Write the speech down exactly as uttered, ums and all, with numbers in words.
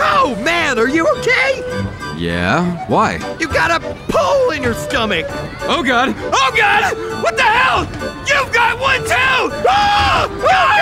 Oh, man, are you okay? Yeah? Why? You got a pole in your stomach. Oh, God! Oh, God! What the hell? You've got one, too! Ah! Ah!